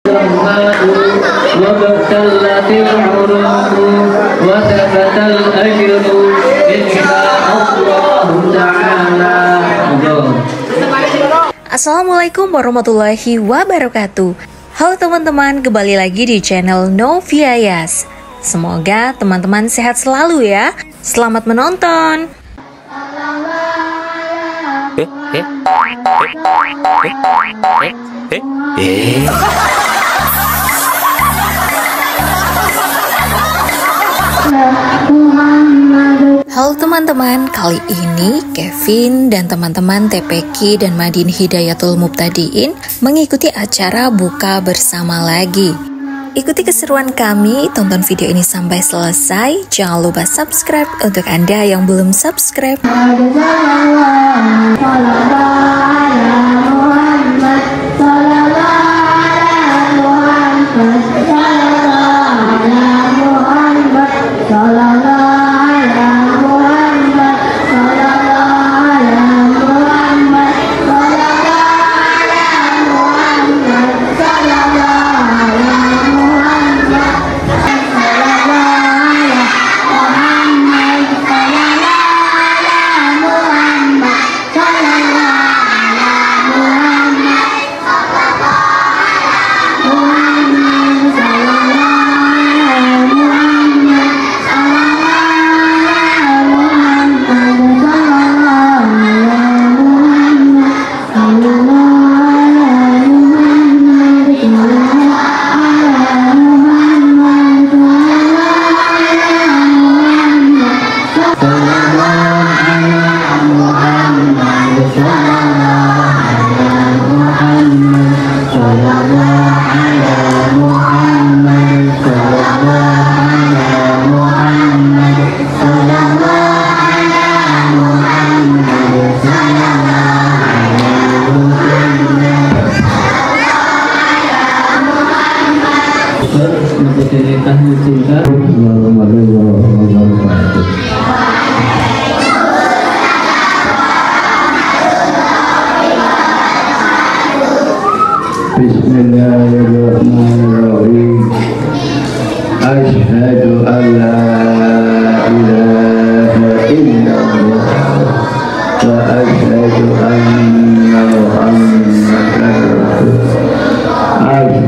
وابتلت العروق وثبت الأجر إن شاء الله تعالى. Assalamualaikum warahmatullahi wabarakatuh. Halo teman-teman, kembali lagi di channel Novia Yas. Semoga teman-teman sehat selalu ya. Selamat menonton. Halo teman-teman, kali ini Kevin dan teman-teman TPQ dan Madin Hidayatul Mubtadiin mengikuti acara buka bersama lagi. Ikuti keseruan kami, tonton video ini sampai selesai. Jangan lupa subscribe untuk Anda yang belum subscribe. Bismillahirrahmanirrahim. Asyhadu an la ilaha illallah wa asyhadu anna Muhammadan rasulullah.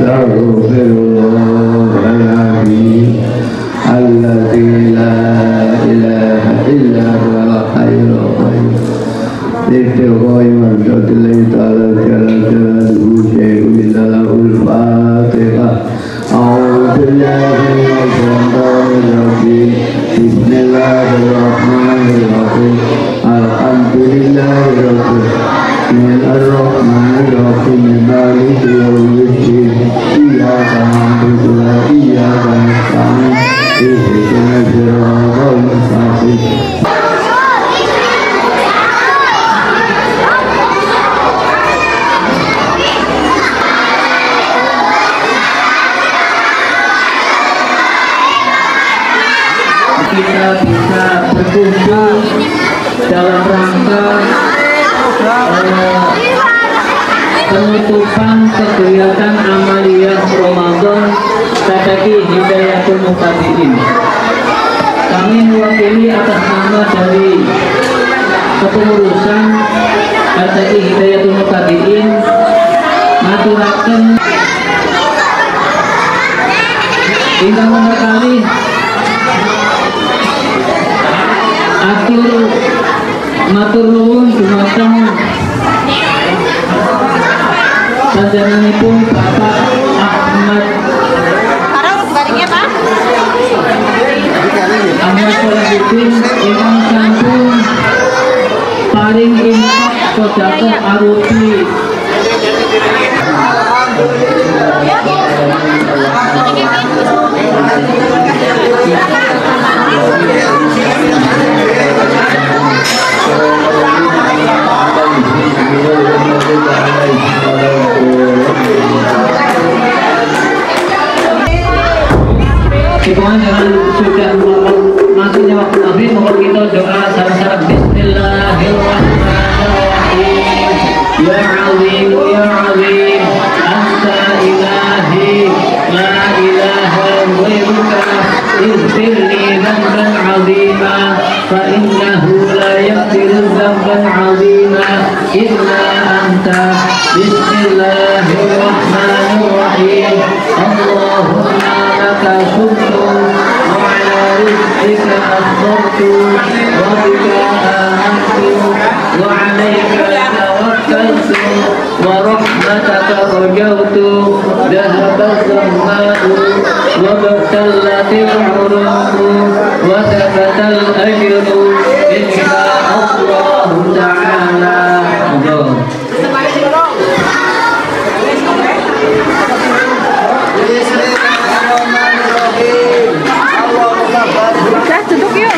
Astaghfirullahaladzim alladzi la ilaha illa huwal hayyul qayyum. Istighfar wa lillahi ta'ala jalaluhu syai'un illal fatihah. A'udzu billahi minasyaitonir rajim. Bismillahirrahmanirrahim. Alhamdulillahi rabbil alamin. Maliki yaumiddin. Iyyaka na'budu wa iyyaka nasta'in. Ihdinas siratal mustaqim. Kita bisa berkumpul dalam rangka penutupan kegiatan amaliyah Ramadan TPQ Hidayatul Mubtadiin. Kami mewakili atas nama dari kepengurusan TPQ Hidayatul Mubtadiin maturaken ingkang menerkali atur matur nuwun dumateng panjenenganipun Bapak Ahmad Salahuddin ingkang sampun paring infak sedekah arupi Semuanya jangan sudah masuknya waktu maghrib, mohon kita doa sama-sama. Bismillahirrahmanirrahim. Ya Azim, Ya Azim, Anta ilahi Bismillahirrahmanirrahim. Allahumma laka syukru wa ala rizqika asbabtu wa bika amantu wa alaika tawakkaltu wa rahmataka rajautu dhahaba zama'u wa battallatil uruqu wa thabatal ajru insya Allah ta'ala. Duduk yuk.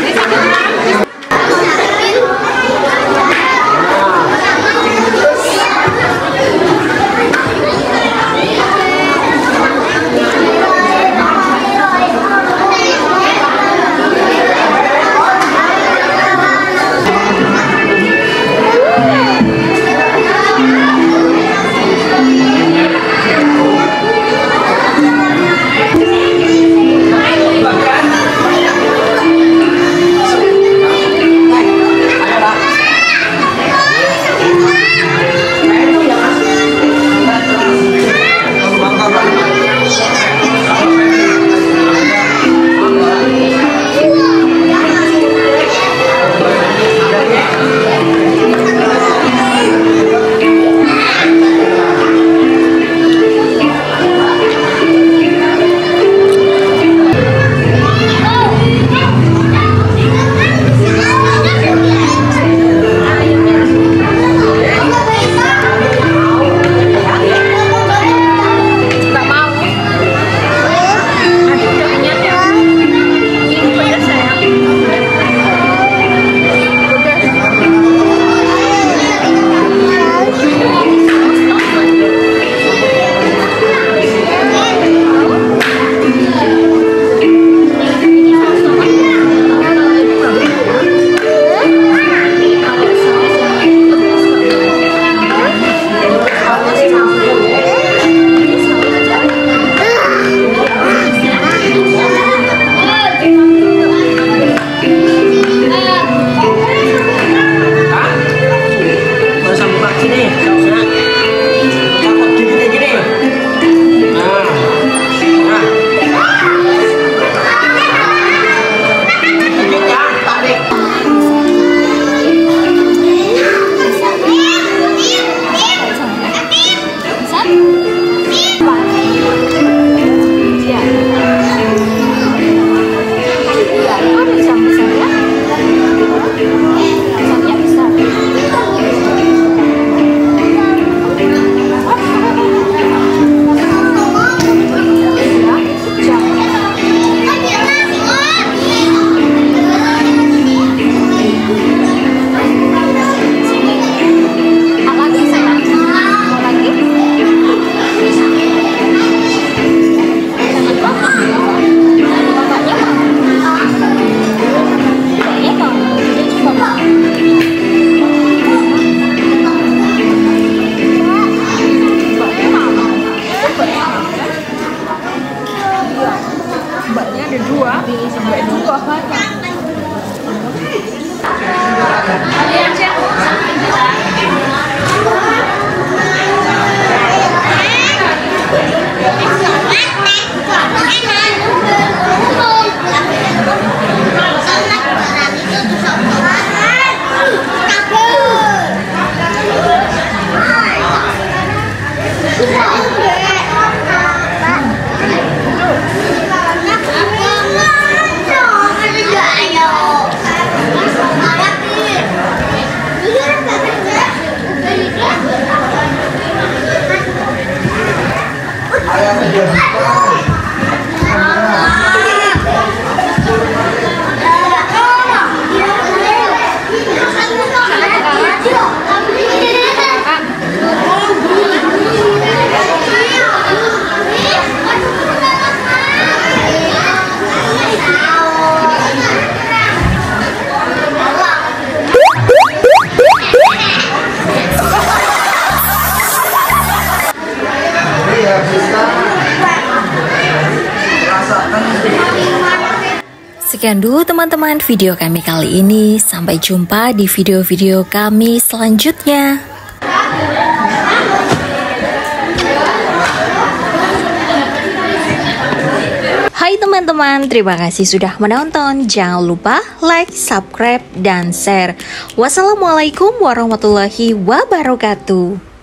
Sekian dulu teman-teman video kami kali ini. Sampai jumpa di video-video kami selanjutnya. teman-teman, terima kasih sudah menonton. Jangan lupa like, subscribe, dan share. Wassalamualaikum warahmatullahi wabarakatuh.